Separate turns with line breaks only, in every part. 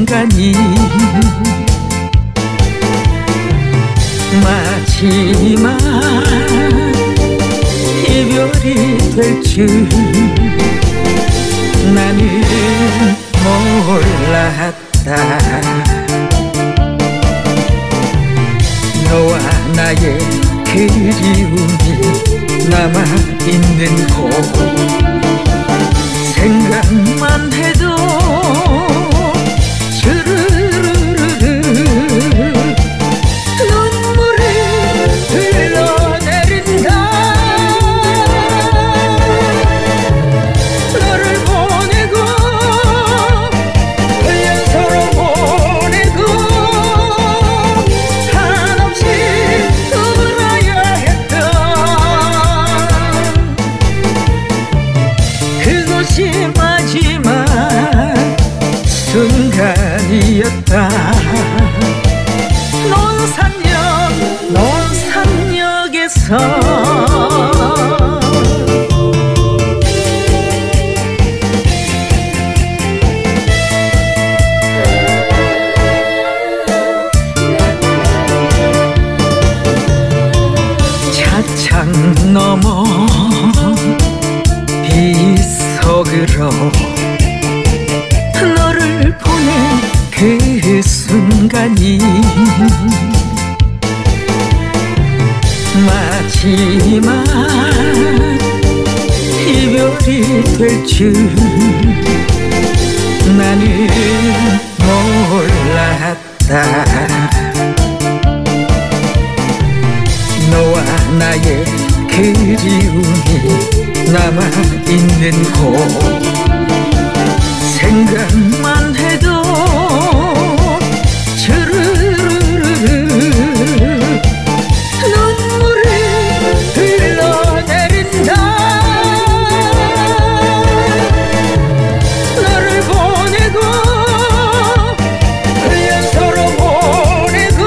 순간이 마지막 이별이 될 줄 나는 몰랐다. 너와 나의 그리움이 남아있는 곳 생각만 해도 주르르르르 눈물이 흘러내린다. 너를 보내고 훈련소로 보내고 한없이 울어야 했던 그것이 마지막 순간이었다. 논산역에서 차창 너머 빗속으로 너를 보낸 그 순간이 마지막 이별이 될 줄 나는 몰랐다. 너와 나의 그리움이 남아있는 곳 생각만 해도 주르르르르 눈물이 흘러내린다. 너를 보내고 훈련소로 보내고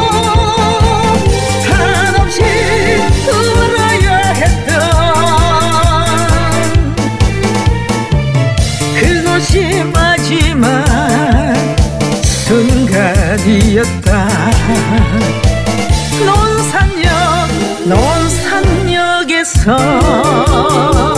한없이 울어야 했던 그것이 마지막 순간이었다. 논산역에서